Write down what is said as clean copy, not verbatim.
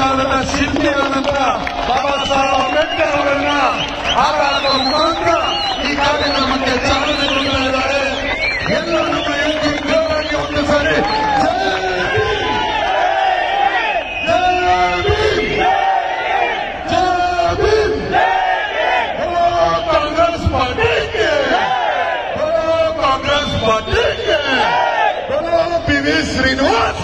ಸಂವಿಧಾನದ ಶಿಲ್ಪಿಯಾದಂತ ಬಾಬಾ ಸಾಹೇಬ್ ಅಂಬೇಡ್ಕರ್ ಅವರನ್ನ ಆರಾಧನೆ ಮುಖಾಂತರ ಈಗಾಗಲೇ ನಮಗೆ ಚಾಲನೆ ಕೊಡ್ತಾ ಇದ್ದಾರೆ. ಎಲ್ಲರೂ ನಮ್ಮ ಹೇಳ್ತೀವಿ ಜೋರಾಗಿ ಒಂದು ಸಾರಿ कांग्रेस पार्टी के बोलो, कांग्रेस पार्टी के बोलो, पीवी श्रीनिवास